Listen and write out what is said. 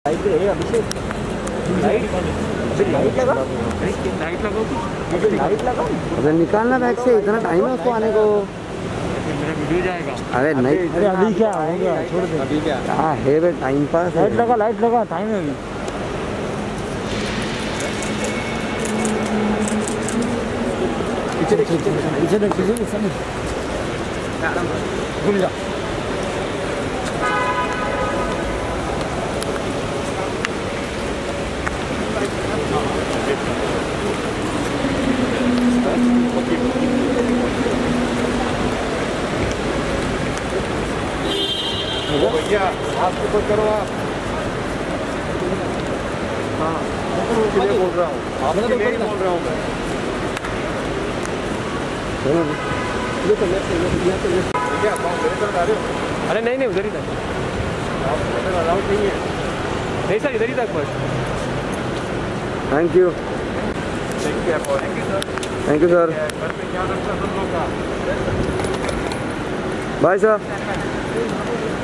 अभिषेक light लगा, light लगा। अरे निकालना बैग से, इतना टाइम है उसको आने को। मेरा वीडियो जाएगा। अरे नहीं, अरे अभी क्या हो गया, छोड़ दे। अभी क्या है बे, टाइम पास। लाइट लगा, टाइम है अभी। पीछे भूल जा। भैया आप ऊपर करो आप। हाँ बोल रहा हूँ, आपके लिए बोल रहा हूँ मैं। भैया आप मेरे साथ आ रहे हो? अरे नहीं उधर ही तक। आप उधर अलाउड नहीं है। नहीं सर, इधर ही तक बस। Thank you sir. Thank you sir. घर पे क्या रखता सब लोग का। Bye sir.